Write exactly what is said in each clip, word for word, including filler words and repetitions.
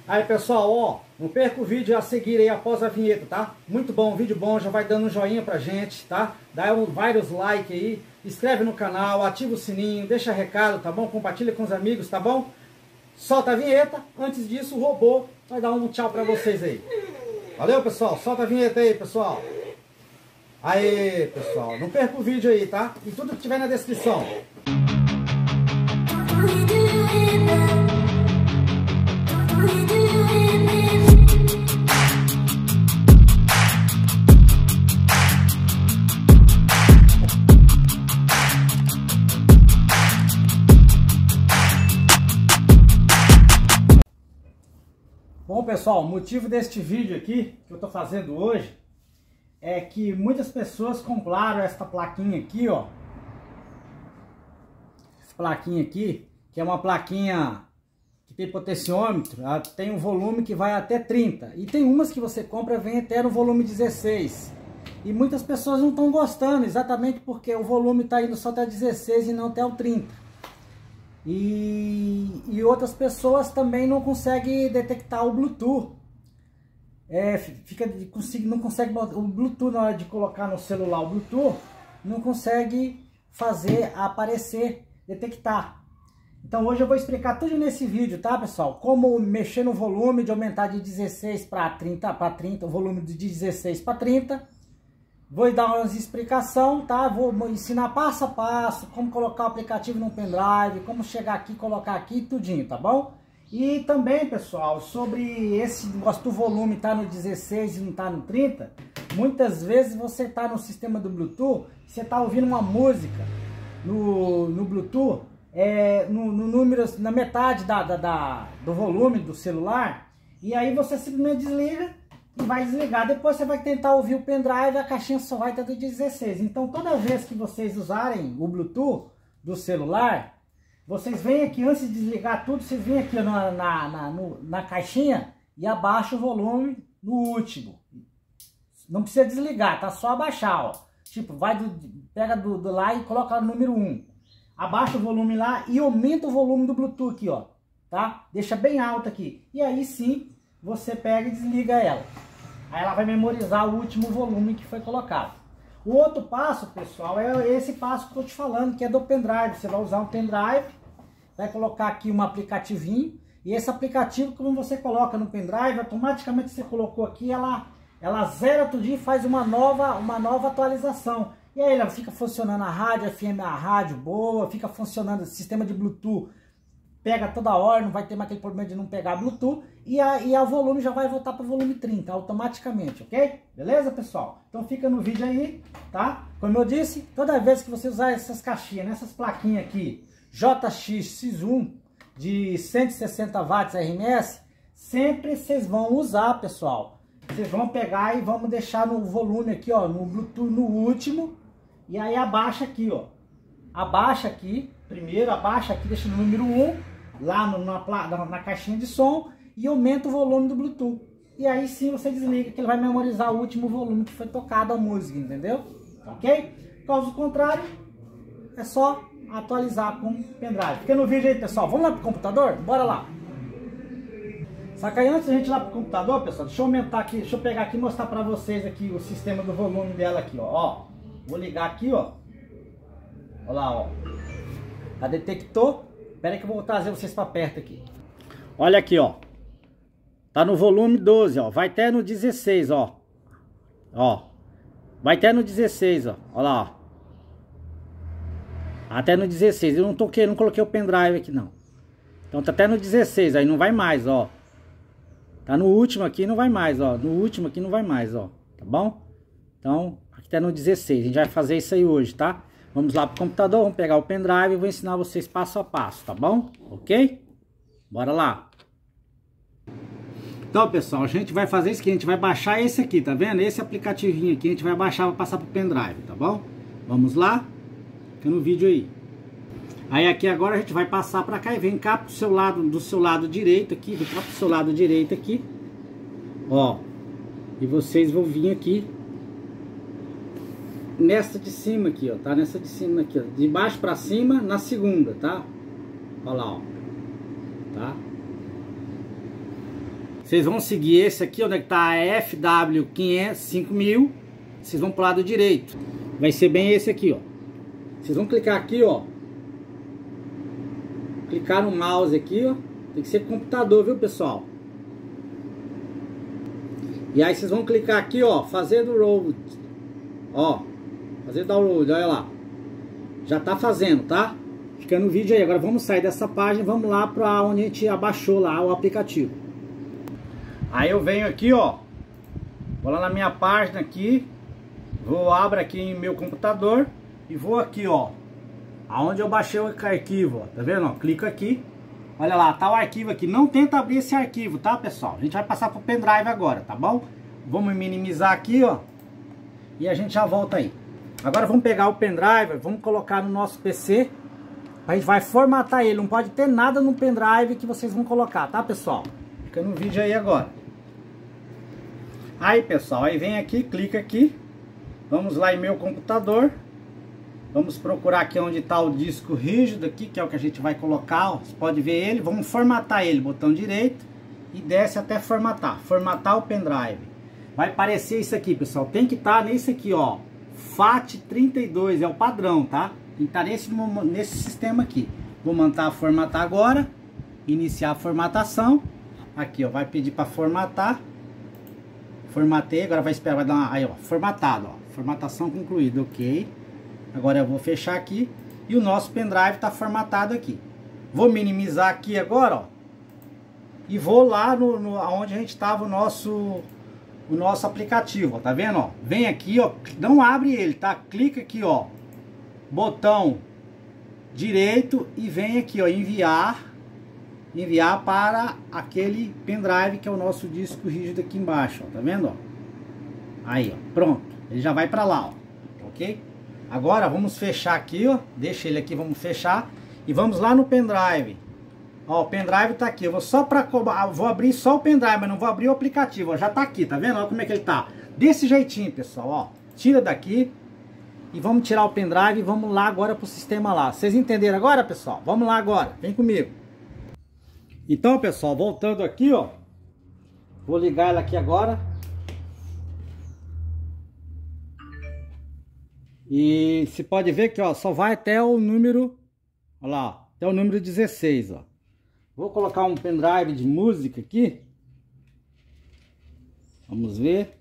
Aí pessoal, ó, não perca o vídeo a seguir aí após a vinheta, tá? Muito bom, vídeo bom, já vai dando um joinha pra gente, tá? Dá um, vários likes aí, inscreve no canal, ativa o sininho, deixa recado, tá bom? Compartilha com os amigos, tá bom? Solta a vinheta, antes disso o robô vai dar um tchau pra vocês aí. Valeu pessoal, solta a vinheta aí pessoal. Aí pessoal, não perca o vídeo aí, tá? E tudo que tiver na descrição. Bom pessoal, o motivo deste vídeo aqui que eu tô fazendo hoje é que muitas pessoas compraram esta plaquinha aqui, ó. Essa plaquinha aqui, que é uma plaquinha que tem potenciômetro, ela tem um volume que vai até trinta. E tem umas que você compra vem até no volume dezesseis. E muitas pessoas não estão gostando, exatamente porque o volume está indo só até dezesseis e não até o trinta. E, e outras pessoas também não conseguem detectar o Bluetooth. É, fica, não consegue o Bluetooth na hora de colocar no celular, o Bluetooth não consegue fazer aparecer, detectar. Então hoje eu vou explicar tudo nesse vídeo, tá pessoal? Como mexer no volume, de aumentar de dezesseis para trinta, para trinta, o volume de dezesseis para trinta. Vou dar umas explicações, tá? Vou ensinar passo a passo, como colocar o aplicativo no pendrive, como chegar aqui, colocar aqui, tudinho, tá bom? E também, pessoal, sobre esse negócio do volume tá no dezesseis e não tá no trinta, muitas vezes você tá no sistema do Bluetooth, você tá ouvindo uma música no, no Bluetooth, é, no, no número, na metade da, da, da, do volume do celular, e aí você simplesmente desliga e vai desligar. Depois você vai tentar ouvir o pendrive, a caixinha só vai estar do dezesseis. Então toda vez que vocês usarem o Bluetooth do celular, vocês vêm aqui, antes de desligar tudo, vocês vêm aqui na, na, na, no, na caixinha e abaixam o volume no último. Não precisa desligar, tá? Só abaixar, ó. Tipo, vai do, pega do, do lá e coloca no número um. Abaixa o volume lá e aumenta o volume do Bluetooth aqui, ó. Tá? Deixa bem alto aqui. E aí sim, você pega e desliga ela. Aí ela vai memorizar o último volume que foi colocado. O outro passo, pessoal, é esse passo que eu tô te falando, que é do pendrive. Você vai usar um pendrive, vai colocar aqui um aplicativinho, e esse aplicativo, quando você coloca no pendrive, automaticamente você colocou aqui, ela, ela zera tudo e faz uma nova, uma nova atualização. E aí ela fica funcionando a rádio, F M, a rádio boa, fica funcionando o sistema de Bluetooth, pega toda hora, não vai ter mais aquele problema de não pegar Bluetooth, e a, e a volume já vai voltar para o volume trinta automaticamente, ok? Beleza, pessoal? Então fica no vídeo aí, tá? Como eu disse, toda vez que você usar essas caixinhas, nessas plaquinhas aqui, J X X um de cento e sessenta watts R M S, sempre vocês vão usar, pessoal. Vocês vão pegar e vamos deixar no volume aqui, ó, no Bluetooth no último, e aí abaixa aqui, ó. Abaixa aqui, primeiro abaixa aqui, deixa no número um, lá no, na, na, na caixinha de som, e aumenta o volume do Bluetooth. E aí sim você desliga, que ele vai memorizar o último volume que foi tocado a música, entendeu? Ok? Caso contrário, é só atualizar com o pendrive. Fica no vídeo aí, pessoal. Vamos lá pro computador? Bora lá. Só que aí antes da gente ir lá pro computador, pessoal, deixa eu aumentar aqui, deixa eu pegar aqui e mostrar pra vocês aqui o sistema do volume dela aqui, ó. Ó, vou ligar aqui, ó. Olha lá, ó. A detectou. Espera aí que eu vou trazer vocês para perto aqui. Olha aqui, ó. Tá no volume doze, ó. Vai até no dezesseis, ó. Ó. Vai até no dezesseis, ó. Olha lá, ó. Até no dezesseis. Eu não toquei, não coloquei o pendrive aqui, não. Então tá até no dezesseis, aí não vai mais, ó. Tá no último aqui, não vai mais, ó. No último aqui não vai mais, ó. Tá bom? Então, aqui tá no dezesseis. A gente vai fazer isso aí hoje, tá? Vamos lá pro computador, vamos pegar o pendrive e vou ensinar vocês passo a passo, tá bom? Ok? Bora lá! Então, pessoal, a gente vai fazer isso aqui, a gente vai baixar esse aqui, tá vendo? Esse aplicativinho aqui, a gente vai baixar para passar pro pendrive, tá bom? Vamos lá? Fica no vídeo aí. Aí aqui agora a gente vai passar para cá e vem cá pro seu lado, do seu lado direito aqui, vem cá pro seu lado direito aqui. Ó. E vocês vão vir aqui nessa de cima aqui, ó, tá? Nessa de cima aqui, ó. De baixo pra cima, na segunda, tá? Olha lá, ó. Tá? Vocês vão seguir esse aqui, onde é que tá a F W quinhentos, cinco mil. Vocês vão pro lado direito. Vai ser bem esse aqui, ó. Vocês vão clicar aqui, ó. Clicar no mouse aqui, ó. Tem que ser computador, viu, pessoal? E aí vocês vão clicar aqui, ó. Fazer download. Ó. Fazer download, olha lá. Já tá fazendo, tá? Fica no vídeo aí. Agora vamos sair dessa página e vamos lá para onde a gente abaixou lá o aplicativo. Aí eu venho aqui, ó. Vou lá na minha página aqui. Vou abrir aqui em meu computador. E vou aqui, ó. Aonde eu baixei o arquivo, ó. Tá vendo, ó? Clico aqui. Olha lá, tá o arquivo aqui. Não tenta abrir esse arquivo, tá, pessoal? A gente vai passar pro pendrive agora, tá bom? Vamos minimizar aqui, ó. E a gente já volta aí. Agora vamos pegar o pendrive, vamos colocar no nosso P C. A gente vai formatar ele. Não pode ter nada no pendrive que vocês vão colocar, tá, pessoal? Fica no vídeo aí agora. Aí, pessoal, aí vem aqui, clica aqui. Vamos lá em meu computador. Vamos procurar aqui onde está o disco rígido aqui, que é o que a gente vai colocar, ó. Você pode ver ele. Vamos formatar ele, botão direito. E desce até formatar. Formatar o pendrive. Vai aparecer isso aqui, pessoal. Tem que estar nesse aqui, ó. FAT trinta e dois, é o padrão, tá? Tem que estar nesse, nesse sistema aqui. Vou mandar formatar agora. Iniciar a formatação. Aqui, ó. Vai pedir para formatar. Formatei. Agora vai esperar, vai dar uma... Aí, ó. Formatado, ó. Formatação concluída, ok. Agora eu vou fechar aqui. E o nosso pendrive está formatado aqui. Vou minimizar aqui agora, ó. E vou lá no, no onde a gente estava o nosso... O nosso aplicativo, ó, tá vendo, ó? Vem aqui, ó, não abre ele, tá? Clica aqui, ó, botão direito e vem aqui, ó, enviar, enviar para aquele pendrive que é o nosso disco rígido aqui embaixo, ó, tá vendo, ó? Aí, ó, pronto, ele já vai para lá, ó, ok? Agora vamos fechar aqui, ó, deixa ele aqui, vamos fechar e vamos lá no pendrive. Ó, o pendrive tá aqui. Eu vou só para vou abrir só o pendrive, mas não vou abrir o aplicativo. Ó, já tá aqui, tá vendo? Olha como é que ele tá. Desse jeitinho, pessoal, ó. Tira daqui e vamos tirar o pendrive e vamos lá agora pro sistema lá. Vocês entenderam agora, pessoal? Vamos lá agora. Vem comigo. Então, pessoal, voltando aqui, ó. Vou ligar ela aqui agora. E você pode ver que, ó, só vai até o número, olha lá, ó, até o número dezesseis, ó. Vou colocar um pendrive de música aqui. Vamos ver.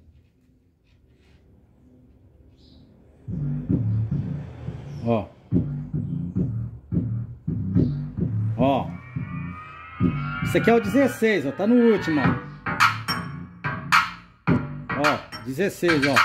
Ó. Ó. Esse aqui é o dezesseis, ó. Tá no último, ó. Ó, dezesseis, ó.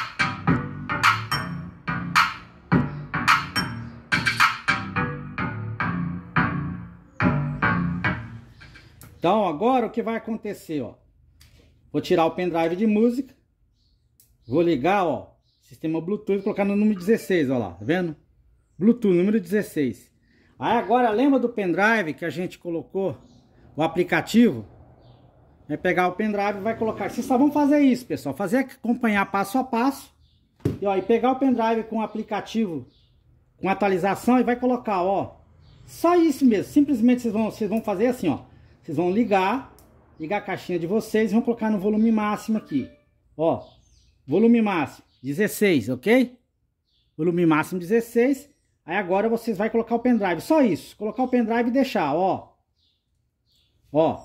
Então agora o que vai acontecer, ó. Vou tirar o pendrive de música. Vou ligar, ó, sistema Bluetooth e colocar no número dezesseis, ó lá, tá vendo? Bluetooth, número dezesseis. Aí agora lembra do pendrive que a gente colocou, o aplicativo? Vai pegar o pendrive e vai colocar. Vocês só vão fazer isso, pessoal. Fazer acompanhar passo a passo. E, ó, e pegar o pendrive com o aplicativo, com atualização e vai colocar, ó. Só isso mesmo. Simplesmente vocês vão, vocês vão fazer assim, ó. Vocês vão ligar, ligar a caixinha de vocês e vão colocar no volume máximo aqui. Ó, volume máximo dezesseis, ok? Volume máximo dezesseis. Aí agora vocês vão colocar o pendrive, só isso. Colocar o pendrive e deixar, ó. Ó.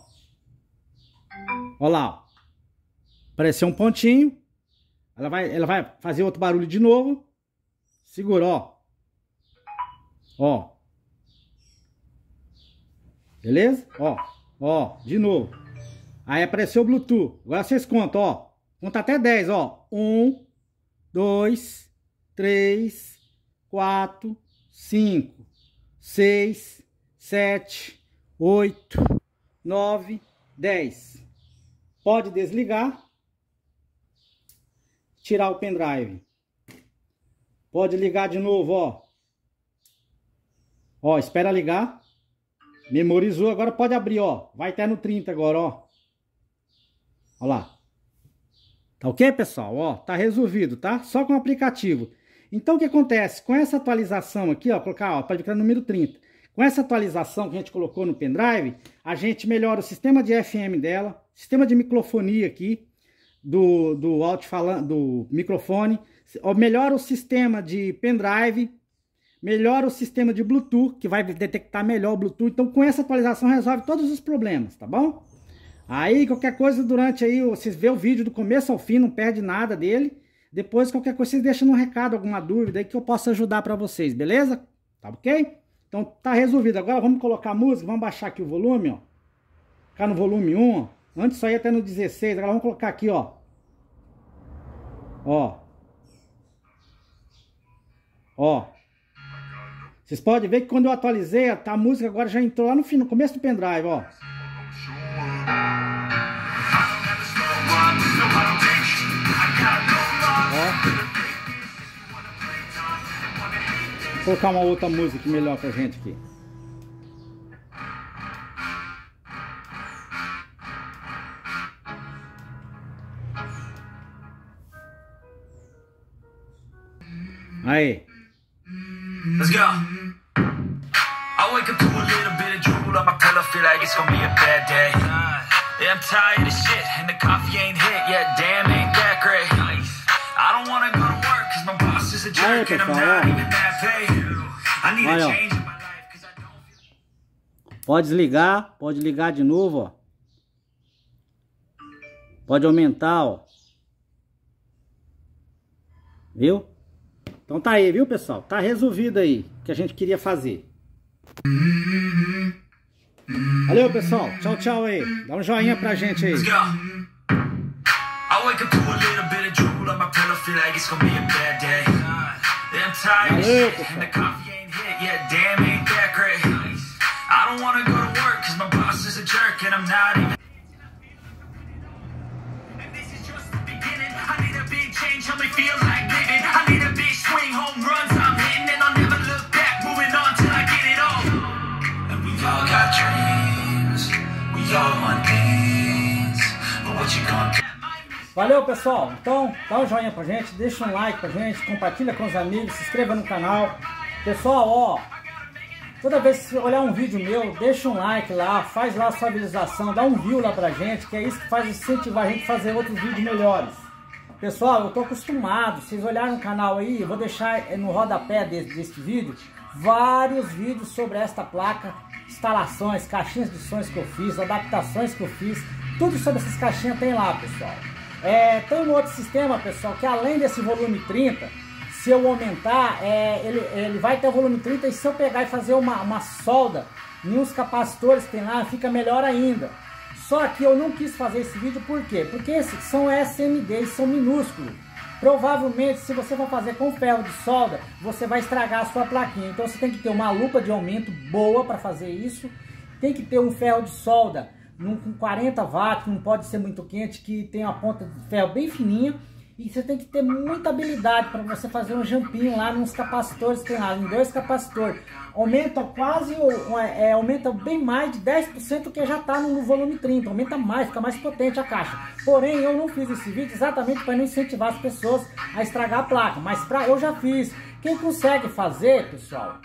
Ó lá, ó. Apareceu um pontinho. Ela vai, ela vai fazer outro barulho de novo. Segura, ó. Ó. Beleza? Ó. Ó, de novo. Aí apareceu o Bluetooth. Agora vocês contam, ó. Conta até dez, ó. um, dois, três, quatro, cinco, seis, sete, oito, nove, dez. Pode desligar. Tirar o pendrive. Pode ligar de novo, ó. Ó, espera ligar. Memorizou, agora pode abrir, ó. Vai até no trinta agora, ó. Ó lá. Tá ok, pessoal? Ó, tá resolvido, tá? Só com o aplicativo. Então, o que acontece? Com essa atualização aqui, ó, colocar, ó, pode ficar no número trinta. Com essa atualização que a gente colocou no pendrive, a gente melhora o sistema de F M dela, sistema de microfonia aqui, do, do alto-falante, do microfone, melhora o sistema de pendrive, melhora o sistema de Bluetooth, que vai detectar melhor o Bluetooth. Então, com essa atualização, resolve todos os problemas, tá bom? Aí, qualquer coisa durante aí, vocês vê o vídeo do começo ao fim, não perde nada dele. Depois, qualquer coisa, vocês deixam no recado, alguma dúvida aí que eu possa ajudar para vocês, beleza? Tá ok? Então, tá resolvido. Agora, vamos colocar a música, vamos baixar aqui o volume, ó. Ficar no volume um, ó. Antes só ia até no dezesseis, agora vamos colocar aqui, ó. Ó. Ó. Vocês podem ver que quando eu atualizei, tá, a música agora já entrou lá no fim, no começo do pendrive, ó. Vou colocar uma outra música melhor pra gente aqui. Aí. Let's go. I wake up to a little bit of drool on my pillow, feel like it's gonna be a bad day. Yeah, I'm tired of shit, and the coffee ain't hit yet. Damn, ain't that great. I don't wanna go to work, cause my boss is a jerk, and I'm not even that paid. I need a change in my life, cause I don't feel... Pode desligar, pode ligar de novo, ó. Pode aumentar, ó. Viu? Então tá aí, viu, pessoal? Tá resolvido aí o que a gente queria fazer. Valeu, pessoal. Tchau, tchau aí. Dá um joinha pra gente aí. Valeu, pessoal. Help me feel like living. I need a big swing, home runs I'm hitting, and I'll never look back. Moving on till I get it all. And we all got dreams. We all want things. But what you gonna do? Valeu, pessoal. Então, dá um joinha pra gente, deixa um like pra gente, compartilha com os amigos, se inscreva no canal. Pessoal, ó, toda vez que você olhar um vídeo meu, deixa um like lá, faz lá a sua visualização, dá um view lá pra gente, que é isso que faz incentivar a gente a fazer outros vídeos melhores. Pessoal, eu tô acostumado, vocês olharem no canal aí, eu vou deixar no rodapé desse, desse vídeo vários vídeos sobre esta placa, instalações, caixinhas de sons que eu fiz, adaptações que eu fiz, tudo sobre essas caixinhas tem lá, pessoal. É, tem um outro sistema, pessoal, que além desse volume trinta, se eu aumentar, é, ele, ele vai ter o volume trinta, e se eu pegar e fazer uma, uma solda em uns capacitores que tem lá, fica melhor ainda. Só que eu não quis fazer esse vídeo, por quê? Porque esses são S M Ds, são minúsculos. Provavelmente, se você for fazer com ferro de solda, você vai estragar a sua plaquinha. Então você tem que ter uma lupa de aumento boa para fazer isso. Tem que ter um ferro de solda com quarenta watts, não pode ser muito quente, que tem uma ponta de ferro bem fininha. E você tem que ter muita habilidade para você fazer um jampinho lá nos capacitores que tem lá, em dois capacitores. Aumenta quase, é, aumenta bem mais de dez por cento do que já está no volume trinta. Aumenta mais, fica mais potente a caixa. Porém, eu não fiz esse vídeo exatamente para não incentivar as pessoas a estragar a placa. Mas pra, eu já fiz. Quem consegue fazer, pessoal,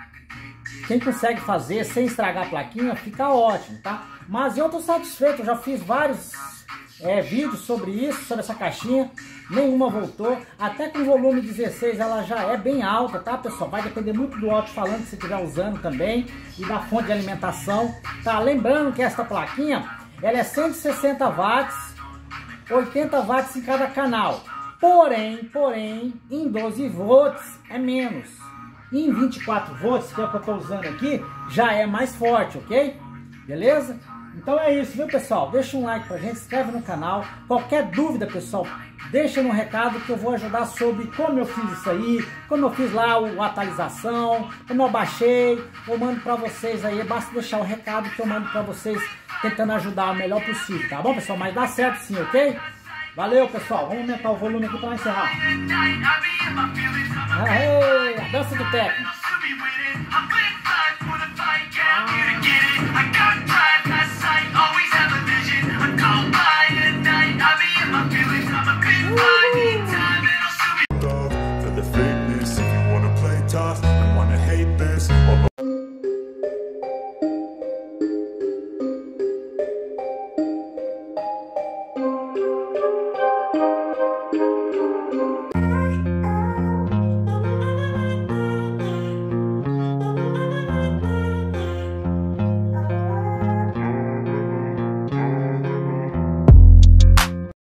quem consegue fazer sem estragar a plaquinha, fica ótimo, tá? Mas eu estou satisfeito, eu já fiz vários... É, vídeos sobre isso, sobre essa caixinha, nenhuma voltou, até com o volume dezesseis ela já é bem alta, tá, pessoal? Vai depender muito do alto-falante que você estiver usando também e da fonte de alimentação, tá? Lembrando que essa plaquinha, ela é cento e sessenta watts, oitenta watts em cada canal, porém, porém, em doze volts é menos, e em vinte e quatro volts, que é o que eu estou usando aqui, já é mais forte, ok? Beleza? Então é isso, viu, pessoal? Deixa um like pra gente, se inscreve no canal. Qualquer dúvida, pessoal, deixa no recado que eu vou ajudar sobre como eu fiz isso aí, como eu fiz lá a atualização, como eu baixei. Eu mando pra vocês aí, basta deixar o recado que eu mando pra vocês, tentando ajudar o melhor possível, tá bom, pessoal? Mas dá certo sim, ok? Valeu, pessoal. Vamos aumentar o volume aqui pra encerrar. Aê, a dança do técnico. Ah.